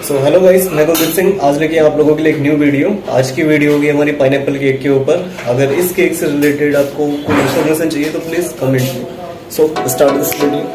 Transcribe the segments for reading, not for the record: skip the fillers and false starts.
So hello guys, मैं कुलदीप सिंह आज लेके आप लोगों के लिए एक न्यू वीडियो। आज की वीडियो होगी हमारी पाइनएप्पल केक के ऊपर। अगर इस केक से रिलेटेड आपको कोई इन्फॉर्मेशन चाहिए तो प्लीज कमेंट में। So start this video.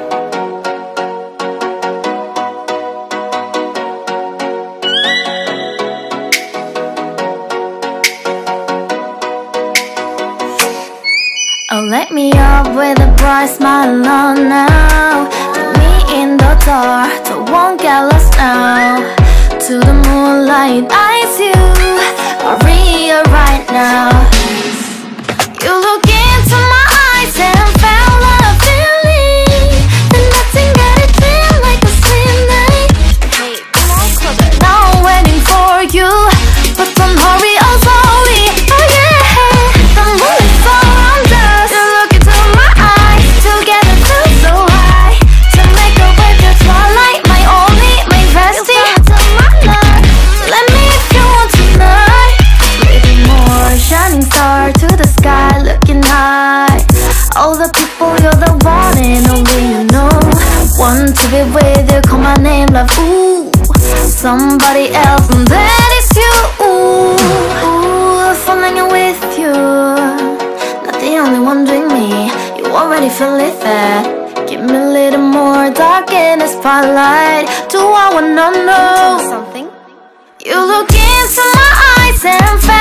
Oh, let me up with a bright smile on now. Put me in the dark, so won't get lost now. To the moonlight, eyes you are real right now. You look into my eyes and found a feeling that nothing got it feel like a slim night. Hey, come on, closer. Now I'm waiting for you, but don't hurry, oh sorry. Oh yeah, the moon is around us. You look into my eyes, together feel so high. To make a way to twilight, my only, my bestie. Let me if you want tonight. Living more, shining star to the sky, looking high. All the people, you're the one and only you know. Want to be with you, call my name, love, ooh. Somebody else, and that is you, ooh. Falling with you, not the only one doing me. You already feel it there. Give me a little more dark in the spotlight. Do I wanna know something? You look into my eyes and